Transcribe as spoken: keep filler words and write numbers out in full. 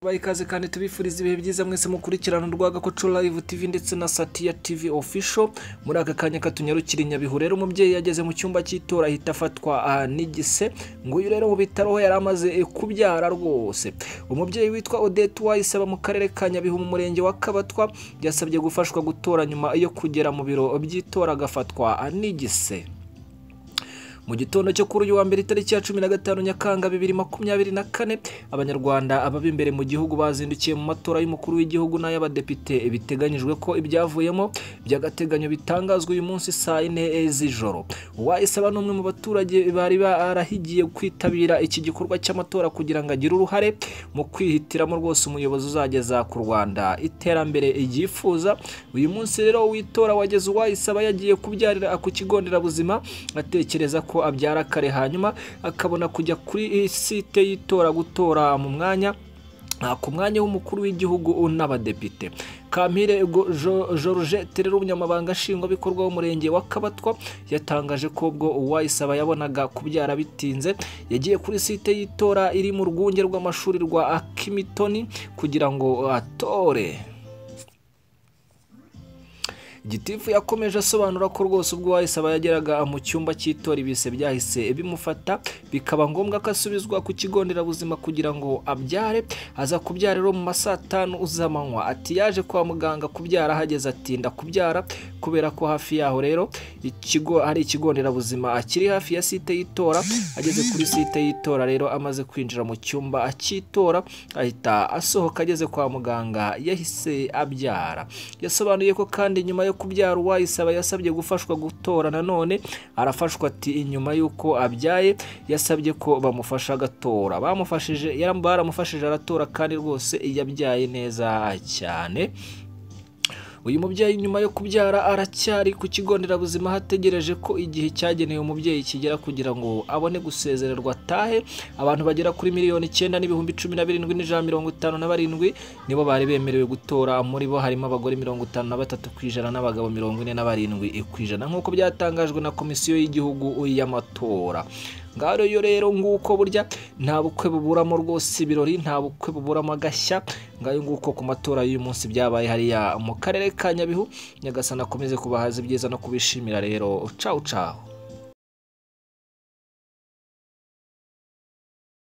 Bayikaze kandi tubifuriza ibihe byiza mwese mukurikirana urwaga ko Live T V ndetse na Satya T V official. Muri aka kanya katunyarukira nyabihu rero umubyeyi yageze mu cyumba cy'itora ahita afatwa nigise ngo uyu rero mu bitaro yari amaze kubyara rwose. Umubyeyi witwa Odette wayisaba mu karere ka Nyabihu mu murenge wa Kabatwa yasabye gufashwa gutora nyuma yo kugera mu biro by'itora agafatwa nigise. Mu gitondo cyo kuri uyu wa mbere tariki ya cumi na gatanu Nyakanga bibiri makumyabiri na kane abanyarwanda aba bimbere mu gihugu bazindukiye mu matora y'umukuru w'igihugu n'ay'abadepite biteganyijwe ko ibyavuyemo by'agateganyo bitangazwa uyu munsi saa ine z'ijoro. Uwayisaba n'umwe mu baturage bari barahigiye kwitabira iki gikorwa cy'amatora kugira ngo agire uruhare mu kwihitiramo rwose umuyobozi uzageza ku Rwanda iterambere yifuza. Uyu munsi rero witora wageze uwayisaba yagiye kubyarira ku kigo nderabuzima atekereza ko abyara kare hanyuma akabona kujya kuri site yitora gutora mu mwanya ku mwanya w'umukuru w'igihugu n'abadepite. Kampire Georgette rero umunyamabanga nshingwabikorwa w'umurenge wa Kabatwa yatangaje ko ubwo uwayisaba yabonaga kubyara bitinze yagiye kuri site yitora iri mu rwunge rw'amashuri rwa Akimitoni kugira ngo atore. Gitifu yakomeje asobanura ko rwose ubwo wayisaba yageraga mu cyumba cy'itora ibise byahise bimufata bikaba ngombwa ko asubizwa ku kigo nderabuzima kugira ngo abyare. Aza kubyara rero mu masaa atanu z'amanywa. Ati yaje kwa muganga kubyara hageze atinda kubyara kubera ko hafi yaho rero ikigo hari ikigo nderabuzima akiri hafi ya site y'itora. Ageze kuri site y'itora rero amaze kwinjira mu cyumba cy'itora ahita asohoka. Ageze kwa muganga yahise abyara. Yasobanuye ko kandi nyuma yo kubyara uwayisaba yasabye gufashwa gutora nanone arafashwa. Ati inyuma yuko abyaye yasabye ko bamufasha gatora. Bamufashije baramufashije aratora kandi rwose yabyaye neza cyane. Uyu mubyeyi nyuma yo kubyara aracyari ku kigo nderabuzima hategereje ko igihe cyagenewe umubyeyi kigera kugira ngo abone gusezererwa atahe. Abantu bagera kuri miliyoni icyenda n'ibihumbi cumi na birindwi n'ijana mirongo itanu na barindwi nibo bari bemerewe gutora. Muri bo harimo abagore mirongo itanu na batatu ku ijana n'abagabo mirongo ine na barindwi ku ijana nk'uko byatangajwe na komisiyo y'igihugu y'amatora. Ngaho rero nguko burya nta bukwe buburamo rwose ibirori, nta bukwe buburamo agashya. Ngaho nguko ku matora y'uyu munsi byabaye hariya mu karere ka Nyabihu. Nyagasana akomeze kubahaza ibyiza no kubishimira rero. Ciao ciao.